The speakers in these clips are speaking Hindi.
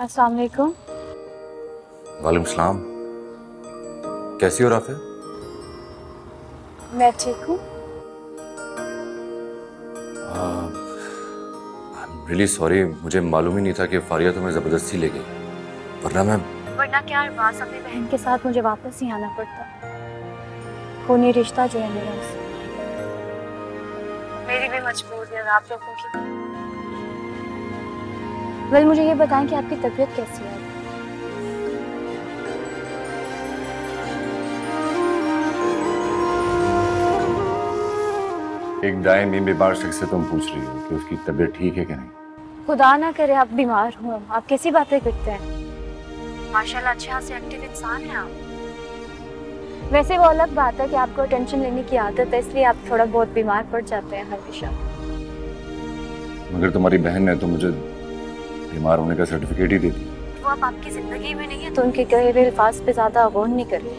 अस्सलाम वालेकुम। वालेकुम सलाम। कैसी हो राफे? मैं ठीक हूँ। आई एम रियली सॉरी, मुझे मालूम ही नहीं था कि फारिया तुम्हें जबरदस्ती ले गई। वरना क्या अरबाज अपनी बहन के साथ मुझे वापस ही आना पड़ता। खूनी रिश्ता जो है मेरा उससे। मेरी भी मजबूरी है, आप लोगों की भी। वेल, मुझे ये बताएं कि आपकी तबीयत कैसी है? एक दाएं में बीमार शख्स से तुम पूछ रही हो कि उसकी तबीयत ठीक है कि नहीं? खुदा ना करे आप बीमार हो। आप कैसी बातें करते हैं? माशाल्लाह अच्छे से एक्टिव इंसान हैं आप। वैसे वो अलग बात है कि आपको टेंशन लेने की आदत है, इसलिए आप थोड़ा बहुत बीमार पड़ जाते हैं हमेशा। मगर तुम्हारी बहन ने तो मुझे बीमार होने का सर्टिफिकेट ही दे दिया। वो अब आपकी जिंदगी में नहीं है तो उनके कहे हुए अल्फाज पे ज्यादा गौर नहीं करिए।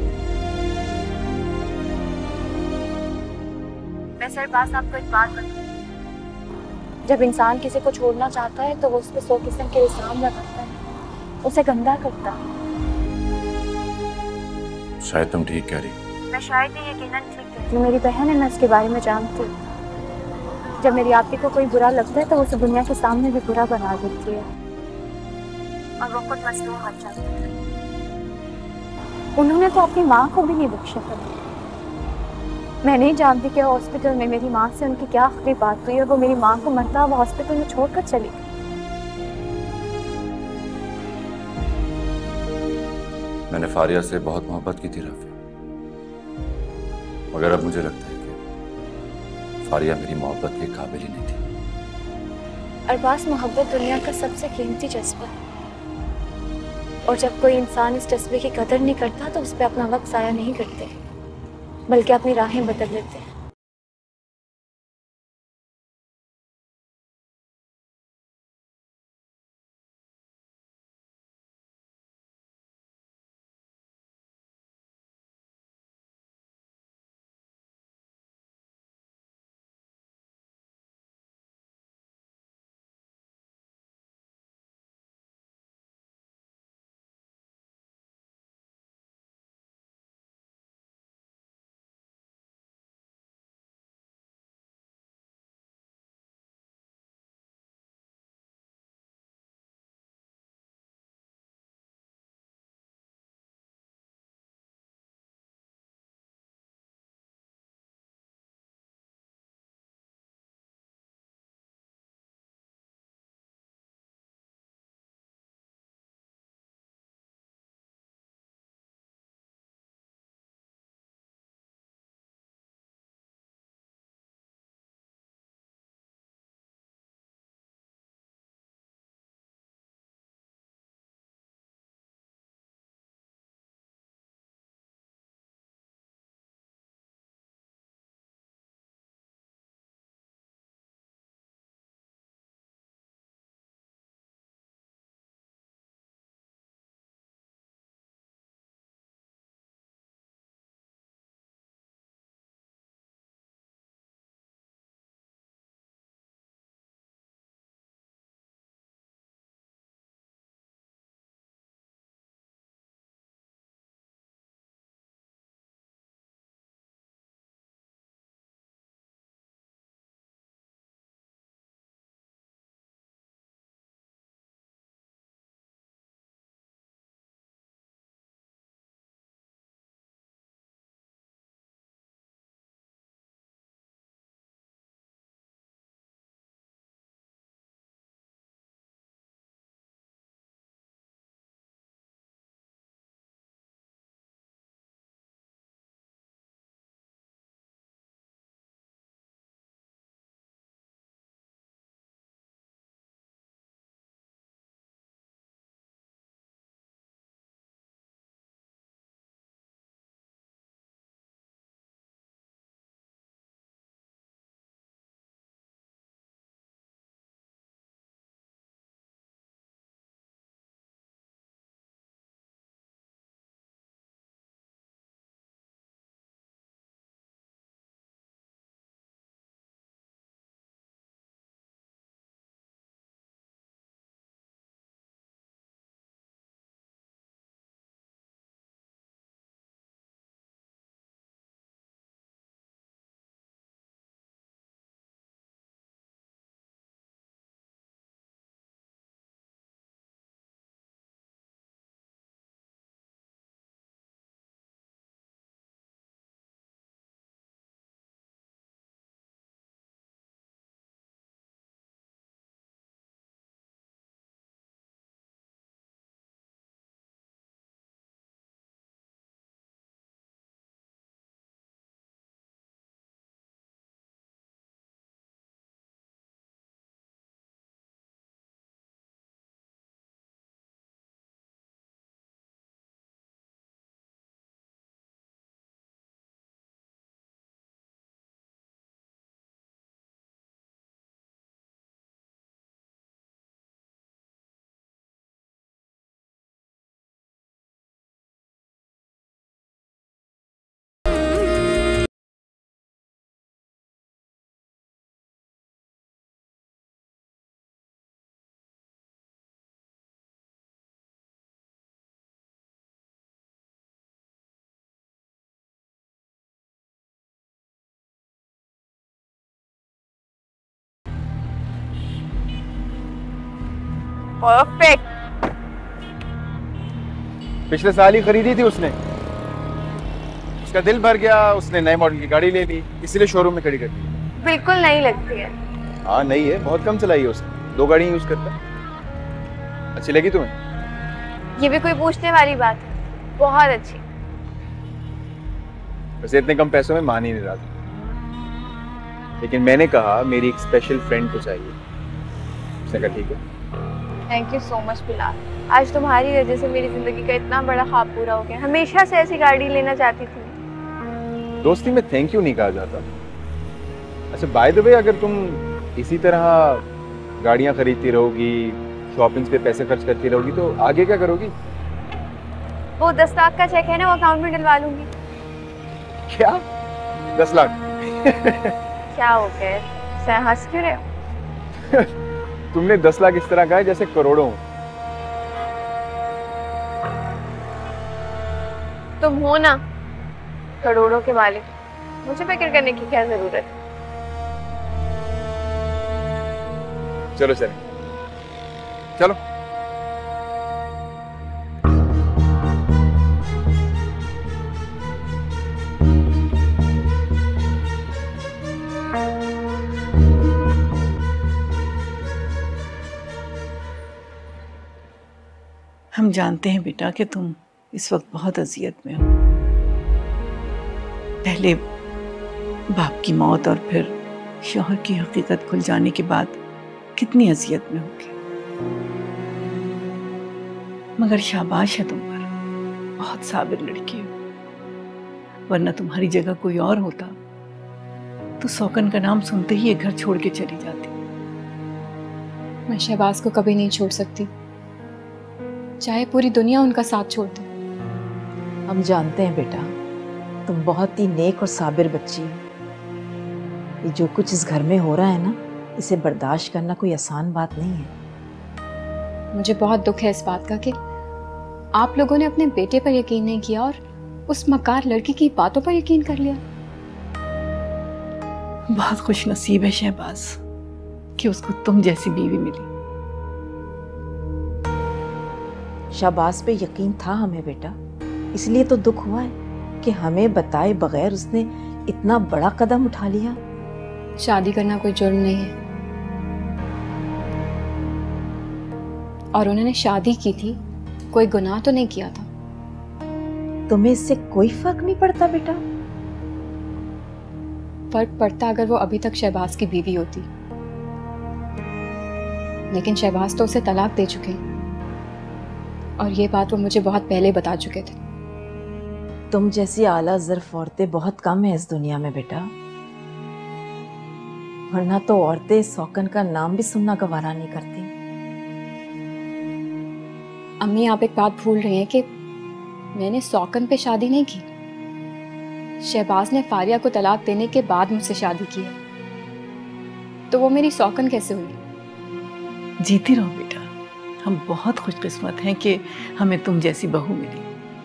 मैं सर पास आपको एक बात बताऊं, जब इंसान किसी को छोड़ना चाहता है तो वो उस पर 100 किस्म के इल्जाम लगाता है, उसे गंदा करता है। शायद तुम ठीक कह रही हो। मैं शायद ही यकीनन ठीक कहती हूँ। मेरी बहन है, मैं इसके बारे में जानती हूँ। जब मेरी आपी को कोई बुरा लगता है तो वो उसे दुनिया के सामने भी बुरा बना देती है और वो खुद मजलूम बन जाती है। उन्होंने तो अपनी माँ को भी नहीं बख्शा कभी। मैं नहीं जानती कि हॉस्पिटल में मेरी माँ से उनकी क्या आखिरी बात हुई और वो मेरी माँ को मरता हुआ हॉस्पिटल में छोड़कर चली गई। मैंने फारिया से बहुत मोहब्बत की थी राफे, मगर अब मुझे लगता है कि फारिया मेरी मोहब्बत के काबिल ही नहीं थी। अरबाज, मोहब्बत दुनिया का सबसे कीमती जज्बा है और जब कोई इंसान इस जज्बे की कदर नहीं करता तो उस पर अपना वक्त जाया नहीं करते, बल्कि अपनी राहें बदल लेते हैं। परफेक्ट। पिछले साल ही खरीदी थी उसने, उसका दिल भर गया, उसने नए मॉडल की गाड़ी ले ली, इसीलिए शोरूम में खड़ी कर दी। बिल्कुल नहीं लगती है। हाँ नहीं है, बहुत कम चलाई है उसने, 2 गाड़ी यूज करता है। अच्छी लगी तुम्हें? ये भी कोई पूछने वाली बात है, बहुत अच्छी। वैसे इतने कम पैसों में मान ही नहीं रहा था, लेकिन मैंने कहा मेरी एक स्पेशल फ्रेंड को चाहिए। उसने कहा ठीक है। Thank you so much Bilal, आज तुम्हारी वजह से मेरी जिंदगी का इतना बड़ा ख्वाब पूरा हो गया। हमेशा से ऐसी गाड़ी लेना चाहती थी। दोस्ती में थैंक यू नहीं कहा जाता। अच्छा बाय द वे, अगर तुम इसी तरह गाड़ियां खरीदती रहोगी, शॉपिंग्स पे पैसे खर्च करती रहोगी, तो आगे क्या करोगी? वो 10 लाख का चेक है ना, वो अकाउंट में डलवा लूंगी। क्या 10 लाख? क्या हो गया, हंस क्यों रहे हो? तुमने 10 लाख इस तरह कहा है जैसे करोड़ों। तुम हो ना करोड़ों के मालिक, मुझे फिक्र करने की क्या जरूरत है? चलो चलो चलो। हम जानते हैं बेटा कि तुम इस वक्त बहुत अजियत में हो। पहले बाप की मौत और फिर शौहर की हकीकत खुल जाने के बाद कितनी अजियत में होगी। मगर शाबाश है तुम पर, बहुत साबिर लड़की हो। वरना तुम्हारी जगह कोई और होता तो सौकन का नाम सुनते ही ये घर छोड़ के चली जाती। मैं शहबाज को कभी नहीं छोड़ सकती, चाहे पूरी दुनिया उनका साथ छोड़ दे। हम जानते हैं बेटा, तुम बहुत ही नेक और साबिर बच्ची हो। ये जो कुछ इस घर में हो रहा है ना, इसे बर्दाश्त करना कोई आसान बात नहीं है। मुझे बहुत दुख है इस बात का कि आप लोगों ने अपने बेटे पर यकीन नहीं किया और उस मकार लड़की की बातों पर यकीन कर लिया। बहुत खुश नसीब है शहबाज कि उसको तुम जैसी बीवी मिली। शाबाज पे यकीन था हमें बेटा, इसलिए तो दुख हुआ है कि हमें बताए बगैर उसने इतना बड़ा कदम उठा लिया। शादी करना कोई जुर्म नहीं है, और उन्होंने शादी की थी, कोई गुनाह तो नहीं किया था। तुम्हें इससे कोई फर्क नहीं पड़ता बेटा? फर्क पड़ता अगर वो अभी तक शहबाज की बीवी होती, लेकिन शहबाज तो उसे तलाक दे चुके हैं और ये बात वो मुझे बहुत पहले बता चुके थे। तुम जैसी आला ज़र्फ औरतें बहुत कम है इस दुनिया में बेटा, वरना तो औरतें सौकन का नाम भी सुनना गवारा नहीं करती। अम्मी आप एक बात भूल रही हैं कि मैंने सौकन पे शादी नहीं की। शहबाज ने फारिया को तलाक देने के बाद मुझसे शादी की है, तो वो मेरी सौकन कैसे हुई? जीती रहो बेटा, हम बहुत खुशकिस्मत हैं कि हमें तुम जैसी बहू मिली।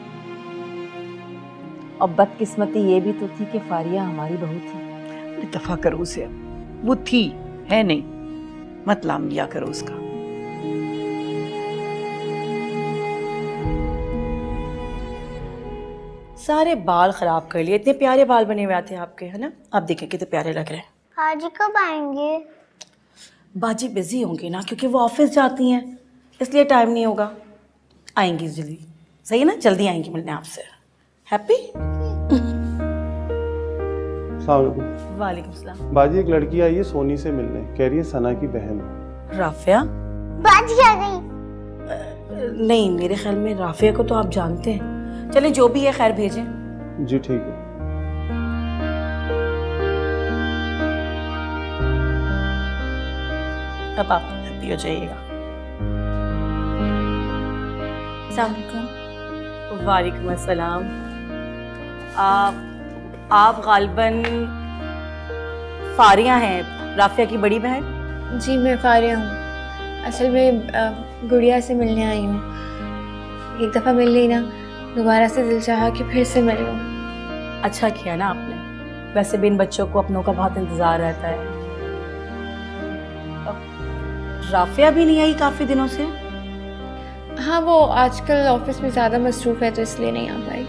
और बदकिस्मती ये भी तो थी कि फारिया हमारी बहू थी। दफा करो उसे, अब वो थी है नहीं, मत लाम लिया करो उसका। सारे बाल खराब कर लिए, इतने प्यारे बाल बने हुए थे आपके, है ना? आप देखें कितने प्यारे लग रहे हैं। हाजी कब आएंगे? बाजी बिजी होंगी ना, क्योंकि वो ऑफिस जाती हैं, इसलिए टाइम नहीं होगा। आएंगी जल्दी, सही है ना? जल्दी आएंगी मिलने आपसे। हैप्पी? वालेकुम सलाम। बाजी एक लड़की आई है सोनी से मिलने, कह रही है सना की बहन हो। राफिया? बाजी आ गई। नहीं, मेरे ख्याल में राफिया को तो आप जानते हैं। चलें जो भी है खैर भेजें। जी ठीक है। अब आप हैप्पी हो जाइएगा। वालेकुम अस्सलाम। आप गालिबन फारिया हैं, राफिया की बड़ी बहन? जी मैं फारिया हूँ, असल में गुड़िया से मिलने आई हूँ। एक दफ़ा मिल ली ना, दोबारा से दिल चाहा कि फिर से मिल लूँ। अच्छा किया ना आपने, वैसे भी इन बच्चों को अपनों का बहुत इंतज़ार रहता है। राफिया भी नहीं आई काफ़ी दिनों से? हाँ, वो आजकल ऑफिस में ज़्यादा मसरूफ़ है तो इसलिए नहीं आ पाई।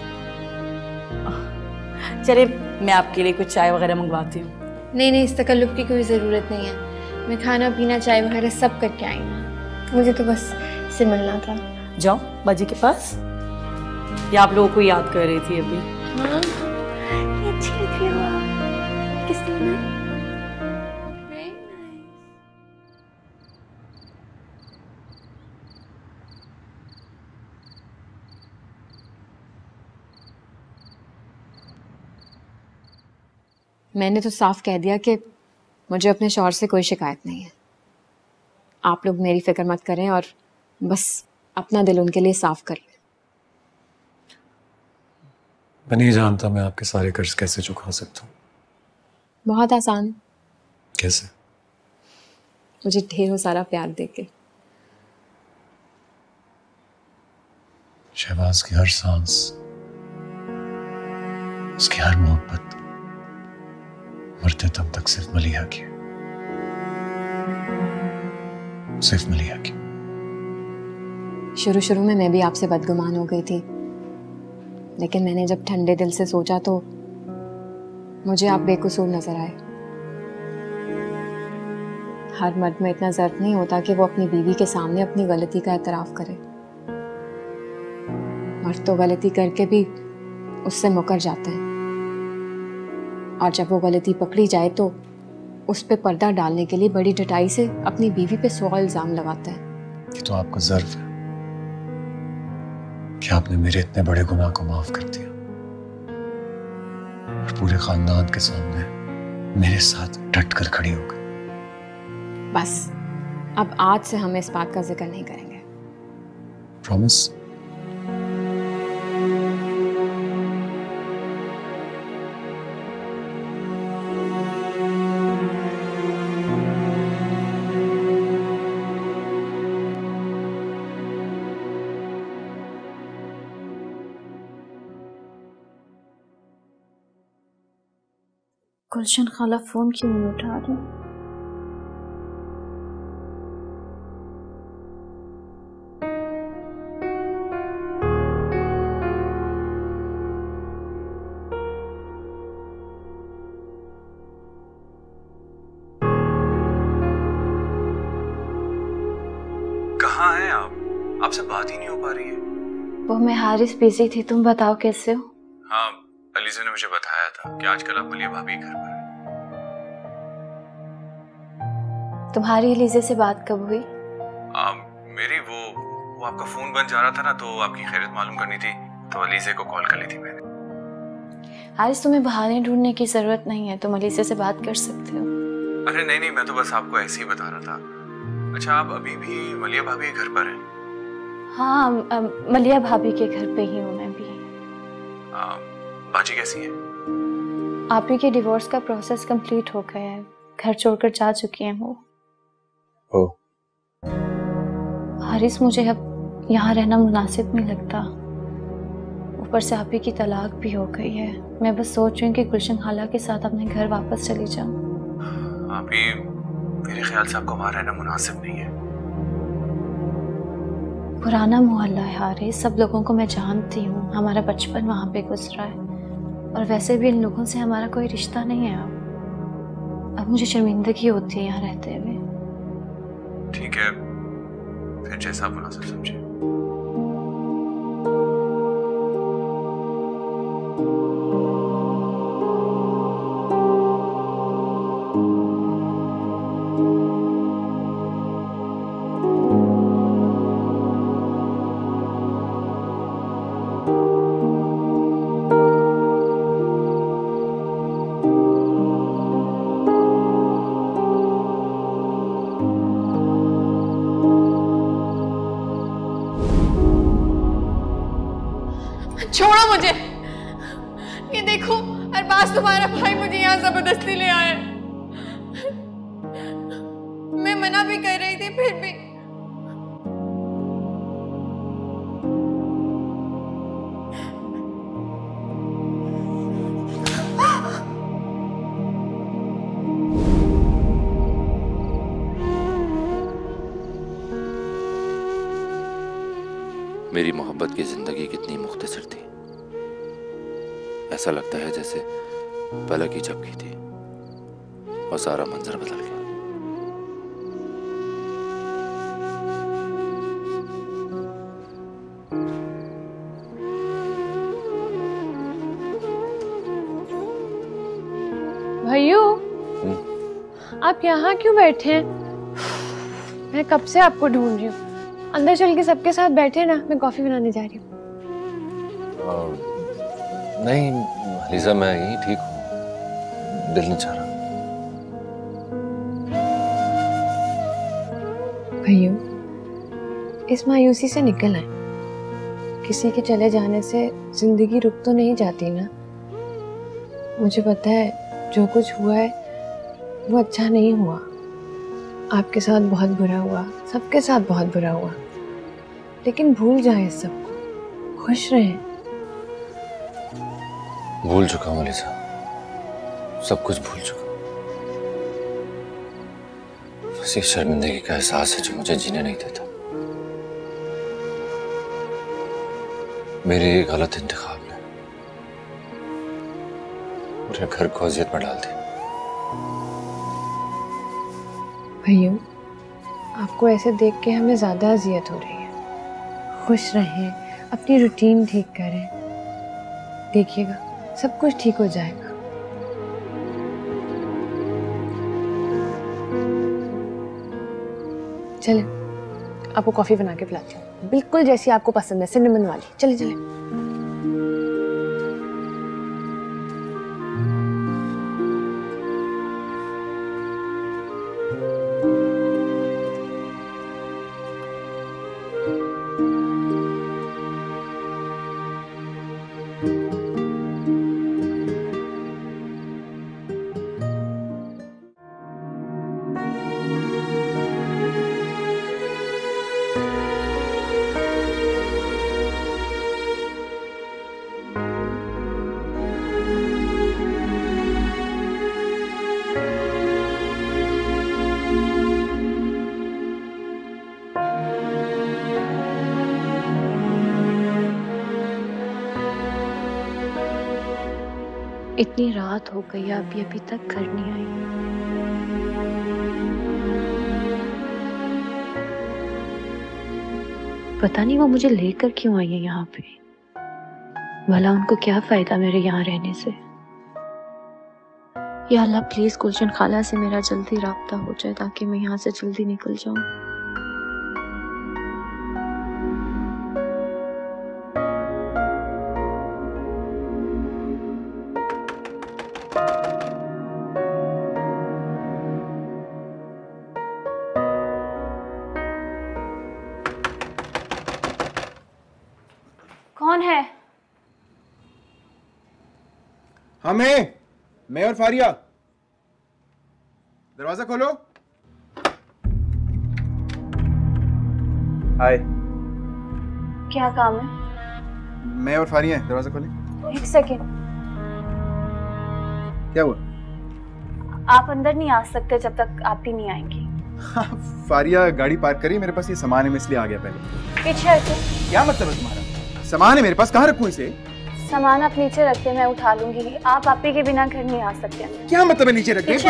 चलिए मैं आपके लिए कुछ चाय वगैरह मंगवाती हूँ। नहीं, इस तकल्लुफ़ की कोई ज़रूरत नहीं है। मैं खाना पीना चाय वगैरह सब करके आई हूँ। मुझे तो बस इससे मिलना था। जाओ बाजी के पास, या आप लोगों को याद कर रही थी अभी? हाँ, ये अच्छी लग रही हो आप। किस लिए? मैंने तो साफ कह दिया कि मुझे अपने शौहर से कोई शिकायत नहीं है। आप लोग मेरी फिक्र मत करें और बस अपना दिल उनके लिए साफ कर लें। मैं नहीं जानता मैं आपके सारे कर्ज कैसे चुका सकता हूँ। बहुत आसान। कैसे? मुझे ढेरों सारा प्यार देके। शहबाज की हर सांस, उसकी हर मोहब्बत मरते दम तक सिर्फ मलिहा की, सिर्फ मलिहा की। शुरू में मैं भी आपसे बदगुमान हो गई थी, लेकिन मैंने जब ठंडे दिल से सोचा तो मुझे आप बेकसूर नजर आए। हर मर्द में इतना ज़र्फ नहीं होता कि वो अपनी बीवी के सामने अपनी गलती का एतराफ़ करे। मर्द तो गलती करके भी उससे मुकर जाते हैं, और जब वो गलती पकड़ी जाए तो उस पे पर्दा डालने के लिए बड़ी डटाई से अपनी बीवी पे 100 इल्ज़ाम लगाता है। ये तो आपका ज़र्फ है कि आपने मेरे इतने बड़े गुनाह को माफ कर दिया और पूरे खानदान के सामने मेरे साथ डट कर खड़ी हो गई। बस अब आज से हम इस बात का जिक्र नहीं करेंगे। प्रॉमिस? गुलशन खाला फोन क्यों नहीं उठा रही? कहाँ हैं आप? आपसे बात ही नहीं हो पा रही है। वो मैं हारिस बिजी थी, तुम बताओ कैसे हो? हाँ, अलीज़ा ने मुझे बताया था कि आजकल आप मलिया भाभी घर पर हैं। तुम्हारी अलीज़ा से बात कब हुई? मेरी वो आपका फोन बंद जा रहा था ना, तो आपकी खैरियत मालूम करनी थी, तो अलीज़ा को कॉल कर ली थी मैंने। हारिस, तुम्हें बहाने ढूंढने की जरूरत नहीं है, तुम अलीज़ा से बात कर सकते हो। अरे नहीं, मैं तो बस आपको ऐसे ही बता रहा था। अच्छा, आप अभी भी मलिया भाभी के घर पर हैं? हाँ, मलिया भाभी के घर पे ही हूँ मैं भी। बाजी कैसी है? आप ही के डिवोर्स का प्रोसेस कंप्लीट हो गया है, घर छोड़कर जा चुकी हैं वो। हारिस, मुझे अब यहाँ रहना मुनासिब नहीं लगता। ऊपर से आप ही की तलाक भी हो गई है। मैं बस सोच रही हूँ कि गुलशन खाला के साथ अपने घर वापस चली जाऊँ। आप ही, मेरे ख्याल से आपको वहाँ रहना मुनासिब नहीं है। पुराना मोहल्ला है हारिस, सब लोगों को मैं जानती हूँ, हमारा बचपन वहाँ पे गुजरा है, और वैसे भी इन लोगों से हमारा कोई रिश्ता नहीं है। अब मुझे शर्मिंदगी होती है यहाँ रहते हुए। ठीक है, फिर जैसा आप मुनासिब समझे। छोड़ो मुझे। ये देखो, अरबाज तुम्हारा भाई मुझे यहाँ जबरदस्ती ले आया है। मैं मना भी कर रही थी फिर भी। मेरी मोहब्बत की जिंदगी कितनी मुख्तसर थी। ऐसा लगता है जैसे पलक ही झपकी थी और सारा मंजर बदल गया। भैया आप यहाँ क्यों बैठे हैं? मैं कब से आपको ढूंढ रही हूँ। अंदर चल के सबके साथ बैठे ना, मैं कॉफी बनाने जा रही हूँ। नहीं अलीजा, मैं यही ठीक हूँ, दिल नहीं चाह रहा। भैया इस मायूसी से निकल आए। किसी के चले जाने से जिंदगी रुक तो नहीं जाती ना। मुझे पता है जो कुछ हुआ है वो अच्छा नहीं हुआ। आपके साथ बहुत बुरा हुआ, सबके साथ बहुत बुरा हुआ, लेकिन भूल जाए इस सबको, खुश रहें। भूल चुका हूँ अलीजा, सब कुछ भूल चुका हूँ। बस एक शर्मिंदगी का एहसास है जो मुझे जीने नहीं देता। मेरे गलत इंतखाब ने पूरे घर को अजियत में डाल दिया। भैया आपको ऐसे देख के हमें ज्यादा अजियत हो रही है। खुश रहें, अपनी रूटीन ठीक करें, देखिएगा सब कुछ ठीक हो जाएगा। चले आपको कॉफी बना के पिलाती हूँ, बिल्कुल जैसी आपको पसंद है, सिनेमन वाली। चले चले। इतनी रात हो गई, आप ये अभी तक घर नहीं आई। पता नहीं वो मुझे लेकर क्यों आई है यहाँ पे। भला उनको क्या फायदा मेरे यहाँ रहने से। या अल्लाह प्लीज गुलशन खाला से मेरा जल्दी राब्ता हो जाए ताकि मैं यहाँ से जल्दी निकल जाऊं। कौन है? मैं और फारिया। दरवाजा खोलो। हाय। क्या काम है? मैं और फारिया हैं, दरवाजा खोले। एक सेकेंड। क्या हुआ? आप अंदर नहीं आ सकते जब तक आप भी नहीं आएंगी। फारिया गाड़ी पार्क करी, मेरे पास ये सामान है, मैं इसलिए आ गया पहले। पीछे रखो। क्या मतलब है तुम्हारा? सामान है मेरे पास, कहाँ रखूं इसे? सामान आप नीचे रखते, मैं उठा लूंगी। आप आपी के बिना घर नहीं आ सकते। क्या मतलब है नीचे रख दे?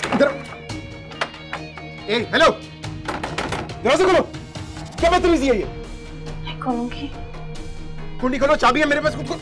हेलो, दरवाजा खोलो। क्या बदतमीजी है ये? मैं खोलूंगी। कुंडी खोलो, चाबी है मेरे पास। खुद को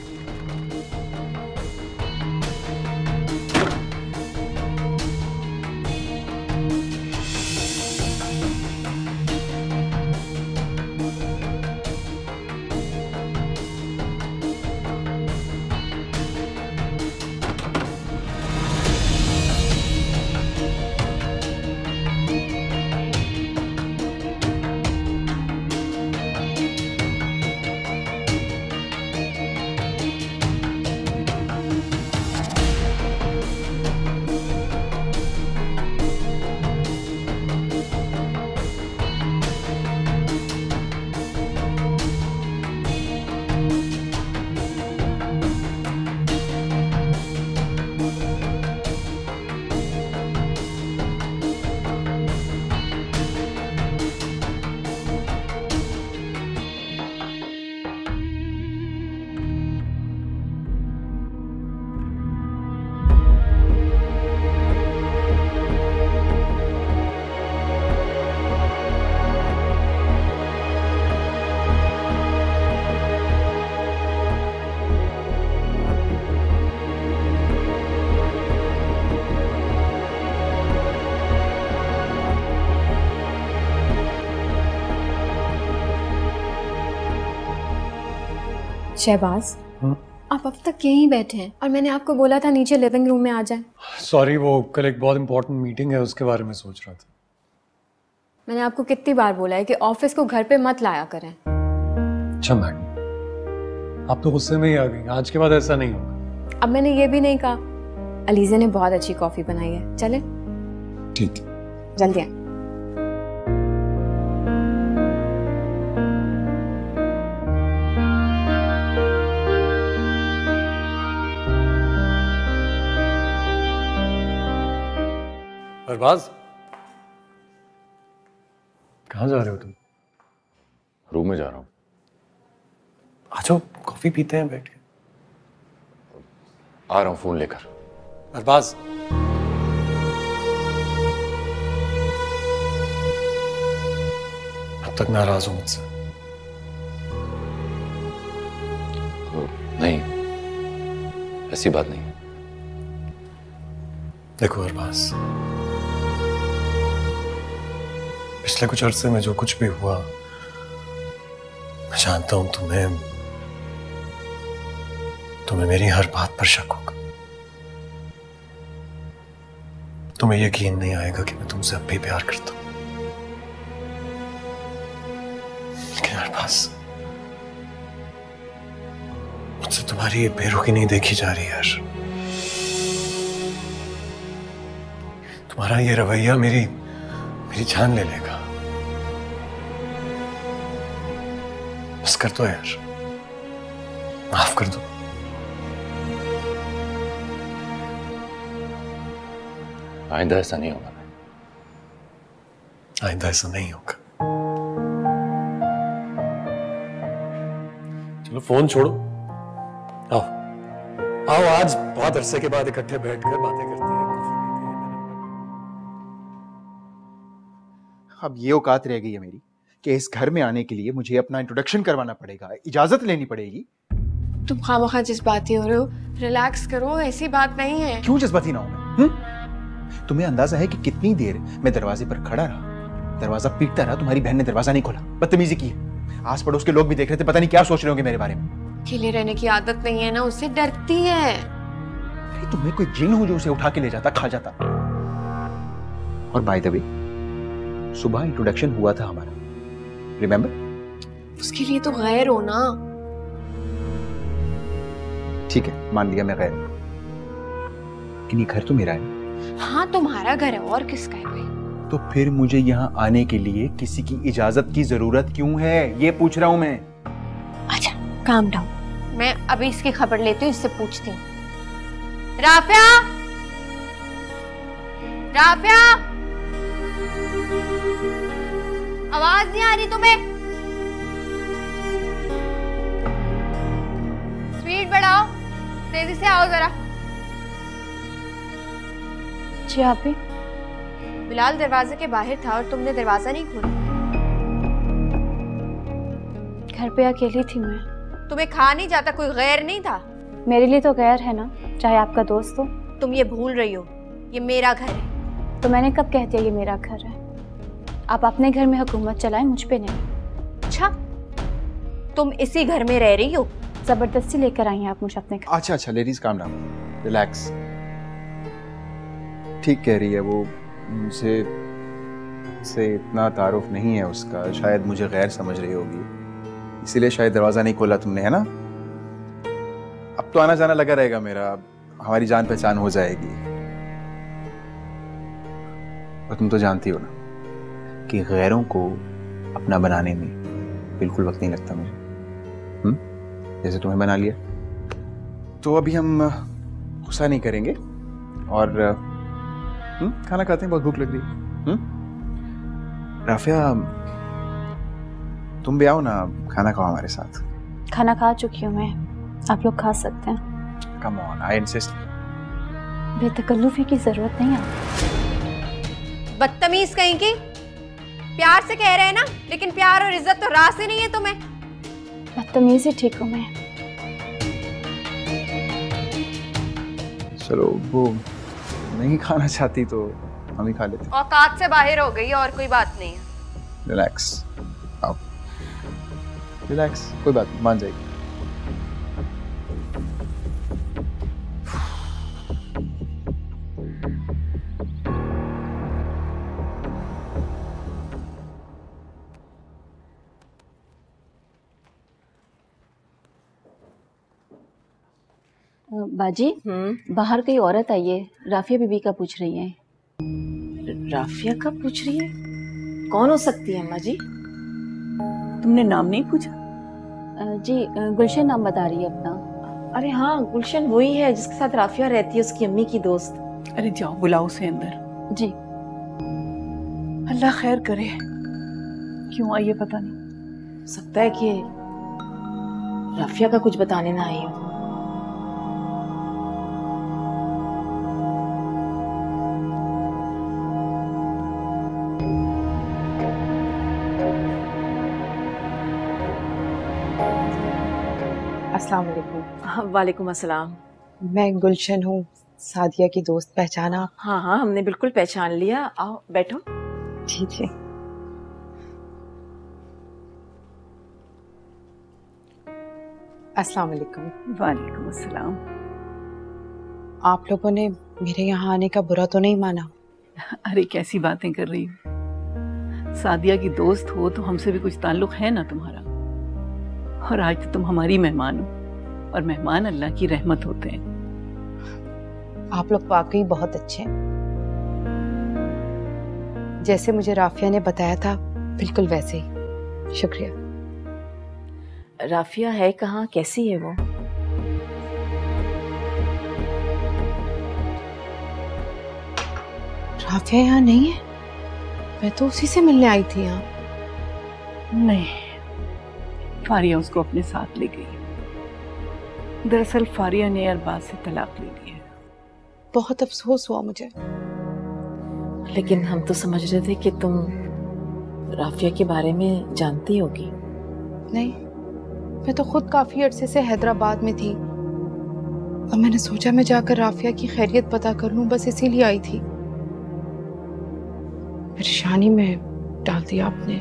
शहबाज, आप अब तक यहीं बैठे हैं और मैंने आपको बोला था नीचे लिविंग रूम में आ जाएं। सॉरी, वो कल एक बहुत इंपॉर्टेंट मीटिंग है, उसके बारे में सोच रहा था। मैंने आपको कितनी बार बोला है कि ऑफिस को घर पे मत लाया करें। अच्छा मैडम, आप तो गुस्से में ही आ गई। आज के बाद ऐसा नहीं होगा। अब मैंने ये भी नहीं कहा, अलीज़ा ने बहुत अच्छी कॉफी बनाई है, चले? ठीक, जल्दी आए। अरबाज, कहाँ जा रहे हो तुम? रूम में जा रहा हूँ। आ जाओ, कॉफी पीते हैं बैठ के। आ रहा हूँ फोन लेकर। अरबाज, अब तक नाराज हो मुझसे? नहीं, ऐसी बात नहीं। देखो अरबाज, पिछले कुछ अरसे में जो कुछ भी हुआ, मैं जानता हूं तुम्हें मेरी हर बात पर शक होगा। तुम्हें यकीन नहीं आएगा कि मैं तुमसे अब भी प्यार करता हूं। लेकिन अरबाज, मुझसे तुम्हारी ये बेरुखी नहीं देखी जा रही यार। तुम्हारा ये रवैया मेरी जान ले लेगा। बस कर दो यार, माफ कर दो। आइंदा ऐसा नहीं होगा। आइंदा ऐसा नहीं होगा। चलो फोन छोड़ो, आओ आओ, आज बहुत अरसे के बाद इकट्ठे बैठकर बातें करते हैं। अब ये औकात रह गई है मेरी कि इस घर में आने के लिए मुझे अपना इंट्रोडक्शन करवाना पड़ेगा, इजाजत लेनी पड़ेगी। तुम खामखा जज्बाती हो रहे हो, रिलैक्स करो, ऐसी बात नहीं है। क्यों जज्बाती ना हूं मैं? तुम्हें अंदाजा है कि कितनी देर मैं दरवाजे पर खड़ा रहा, दरवाजा पीटता रहा, तुम्हारी बहन ने दरवाजा नहीं खोला, बदतमीजी की। आस पड़ोस के लोग भी देख रहे थे, पता नहीं क्या सोच रहे होंगे मेरे बारे में। अकेले रहने की आदत नहीं है ना, उससे डरती है। अरे तुम्हें कोई जिन हो जो उसे उठा के ले जाता, खा जाता। और बाय द वे, सुबह इंट्रोडक्शन हुआ था हमारा, रिमेंबर? उसके लिए तो गैर हो ना। ठीक है, मान लिया मैं गैर हूं, लेकिन ये घर तो मेरा है। हाँ, तुम्हारा घर है, और किसका है भाई? तो फिर मुझे यहाँ आने के लिए किसी की इजाजत की जरूरत क्यों है, ये पूछ रहा हूं मैं। अच्छा, काम डाउन, मैं अभी इसकी खबर लेती हूँ, इससे पूछती हूँ। राफिया, राफिया, आवाज नहीं आ रही तुम्हें? स्पीड बढ़ाओ, तेजी से आओ जरा। जी आप भी? बिलाल दरवाजे के बाहर था और तुमने दरवाजा नहीं खोला। घर पे अकेली थी मैं। तुम्हें खा नहीं जाता, कोई गैर नहीं था? मेरे लिए तो गैर है ना, चाहे आपका दोस्त हो। तुम ये भूल रही हो, ये मेरा घर है। तो मैंने कब कह दिया ये मेरा घर है? आप अपने घर में हुकूमत चलाएं, मुझ पे नहीं। अच्छा, तुम इसी घर में रह रही हो? जबरदस्ती लेकर आई हैं आप मुझे अपने घर। अच्छा, लेडीज काम डाउन, रिलैक्स। ठीक कह रही है वो, मुझसे इतना तारुफ नहीं है उसका, शायद मुझे गैर समझ रही होगी, इसीलिए शायद दरवाजा नहीं खोला तुमने, है ना? अब तो आना जाना लगा रहेगा मेरा, हमारी जान पहचान हो जाएगी। और तुम तो जानती हो ना कि गैरों को अपना बनाने में बिल्कुल वक्त नहीं लगता मुझे। जैसे तुम्हें बना लिया। तो अभी हम गुस्सा नहीं करेंगे और खाना खाते हैं, बहुत भूख लग रही है। राफिया, तुम भी आओ ना, खाना खाओ हमारे साथ। खाना खा चुकी हूँ मैं, आप लोग खा सकते हैं। Come on, I insist. बेतकल्लुफी की जरूरत नहीं है। बदतमीज कहीं की। प्यार से कह रहे हैं ना, लेकिन प्यार और इज्जत तो रास ही नहीं है तुम्हें। बदतमीज ही ठीक हूँ मैं। चलो, वो नहीं खाना चाहती तो हम ही खा लेते हैं। औकात से बाहर हो गई, और कोई बात नहीं है। रिलैक्स, आओ, रिलैक्स, कोई बात नहीं, मान जाएगी। बाजी, बाहर कोई औरत आई है, राफिया बीबी का पूछ रही है। राफिया का पूछ रही है? कौन हो सकती है अम्मा जी? तुमने नाम नहीं पूछा? जी गुलशन नाम बता रही है अपना। अरे हाँ, गुलशन वही है जिसके साथ राफिया रहती है, उसकी अम्मी की दोस्त। अरे जाओ बुलाओ उसे अंदर। जी। अल्लाह खैर करे, क्यों आई है पता नहीं। हो सकता है कि राफिया का कुछ बताने ना आई हो। अस्सलाम वालेकुम। वालेकुम अस्सलाम। मैं गुलशन हूँ, सादिया की दोस्त। पहचाना? हाँ हाँ, हमने बिल्कुल पहचान लिया। आओ बैठो। जी जी। अस्सलाम वालेकुम। वालेकुम अस्सलाम। आप लोगों ने मेरे यहाँ आने का बुरा तो नहीं माना? अरे कैसी बातें कर रही हो, सादिया की दोस्त हो तो हमसे भी कुछ ताल्लुक है ना तुम्हारा। और आज तो तुम हमारी मेहमान हो, और मेहमान अल्लाह की रहमत होते हैं। आप लोग वाकई बहुत अच्छे हैं, जैसे मुझे राफिया ने बताया था बिल्कुल वैसे ही। शुक्रिया। राफिया है कहाँ, कैसी है वो? राफिया यहाँ नहीं है? मैं तो उसी से मिलने आई थी यहाँ। नहीं, फारिया उसको अपने साथ ले गई। दरअसल फारिया ने अरबाज से तलाक ले ली है। बहुत अफसोस हुआ मुझे। लेकिन हम तो समझ रहे थे कि तुम राफिया के बारे में जानती होगी। नहीं, मैं तो खुद काफी अरसे से हैदराबाद में थी और मैंने सोचा मैं जाकर राफिया की खैरियत पता कर लूं, बस इसीलिए आई थी। परेशानी में डाल दिया आपने।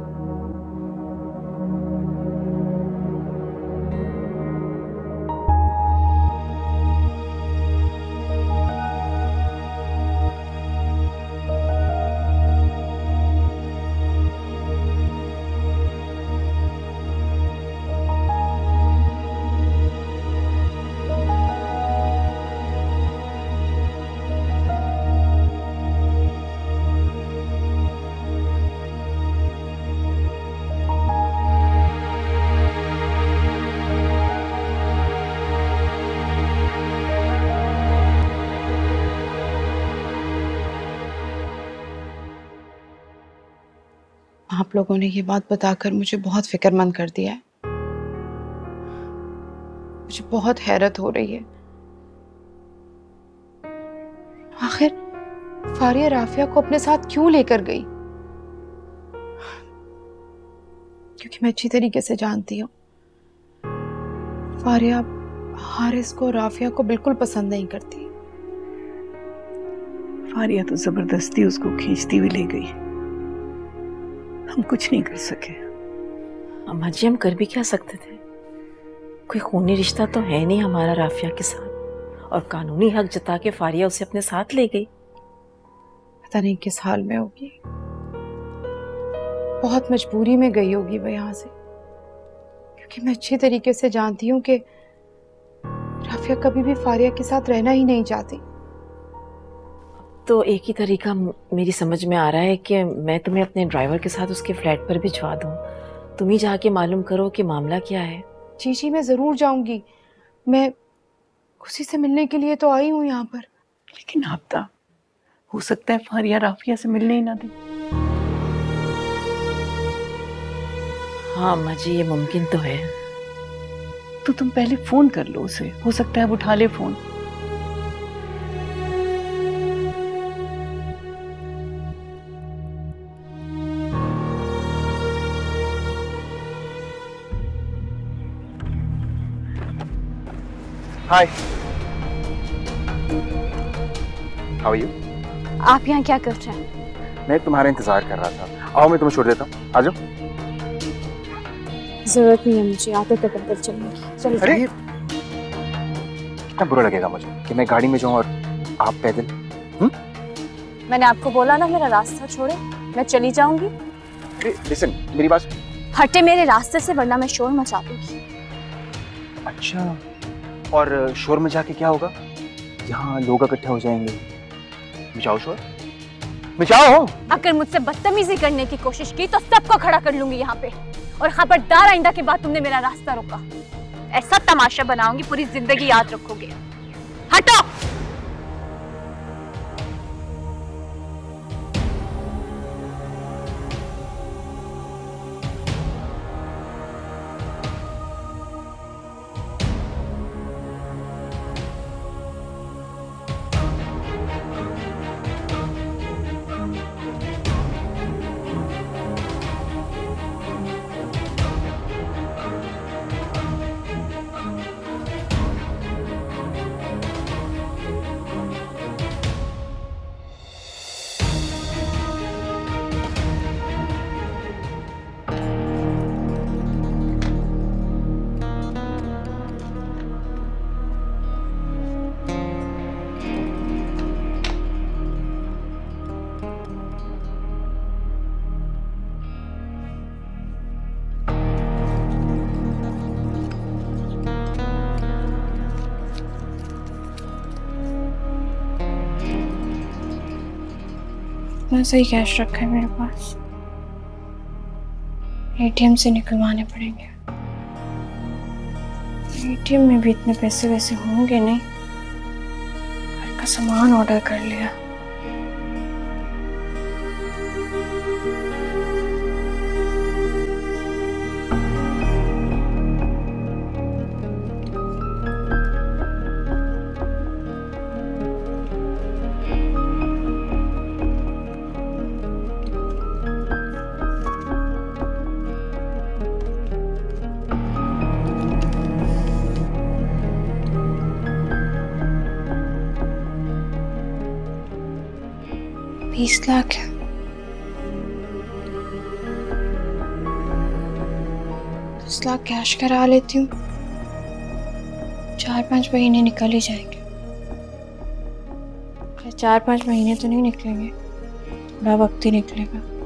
आप लोगों ने ये बात बताकर मुझे बहुत फिक्रमंद कर दिया है। मुझे बहुत हैरत हो रही है। आखिर फारिया राफिया को अपने साथ क्यों लेकर गई? क्योंकि मैं अच्छी तरीके से जानती हूँ फारिया हारिस को, राफिया को बिल्कुल पसंद नहीं करती। फारिया तो जबरदस्ती उसको खींचती हुई ले गई, हम कुछ नहीं कर सके। अम्मा जी, हम कर भी क्या सकते थे? कोई खूनी रिश्ता तो है नहीं हमारा राफिया के साथ, और कानूनी हक जता के फारिया उसे अपने साथ ले गई। पता नहीं किस हाल में होगी, बहुत मजबूरी में गई होगी वो यहाँ से, क्योंकि मैं अच्छी तरीके से जानती हूँ कि राफिया कभी भी फारिया के साथ रहना ही नहीं चाहती। तो एक ही तरीका मेरी समझ में आ रहा है कि मैं तुम्हें अपने ड्राइवर के साथ उसके फ्लैट पर भिजवा दूं। तुम ही जाके मालूम करो कि मामला क्या है। जी जी, मैं जरूर जाऊंगी। मैं उसी से मिलने के लिए तो आई हूँ यहाँ पर। लेकिन आपदा, हो सकता है फारिया राफिया से मिलने ही ना दे। हाँ अम्मा जी, ये मुमकिन तो है। तो तुम पहले फोन कर लो उसे, हो सकता है वो उठा ले phone. Hi, how are you? आप यहाँ क्या कर रहे हैं? मैं तुम्हारा इंतजार कर रहा था। आओ मैं तुम्हें छोड़ देता हूँ, आ जाओ। जरूरत नहीं है मुझे आते तक अंदर चलने की। चलो। अरे कितना बुरा लगेगा मुझे कि मैं गाड़ी में जाऊँ और आप पैदल। मैंने आपको बोला ना मेरा रास्ता छोड़े, मैं चली जाऊंगी। लिसन, मेरी बात। हटे मेरे रास्ते से, वरना मैं शोर मचा दूंगी। अच्छा, और शोर मचा के क्या होगा? यहाँ लोग इकट्ठे हो जाएंगे। मचाओ शोर, मचाओ। अगर मुझसे बदतमीजी करने की कोशिश की तो सबको खड़ा कर लूंगी यहाँ पे। और खबरदार आइंदा के बाद तुमने मेरा रास्ता रोका, ऐसा तमाशा बनाऊंगी पूरी जिंदगी याद रखोगे। हटो। इतना सही कैश रखा है मेरे पास, एटीएम से निकलवाने पड़ेंगे। एटीएम में भी इतने पैसे वैसे होंगे नहीं। घर का सामान ऑर्डर कर लिया। $20 लाख है। $10 लाख कैश करा लेती हूँ, 4-5 महीने निकल ही जाएंगे। 4-5 महीने तो नहीं निकलेंगे, थोड़ा वक्त ही निकलेगा।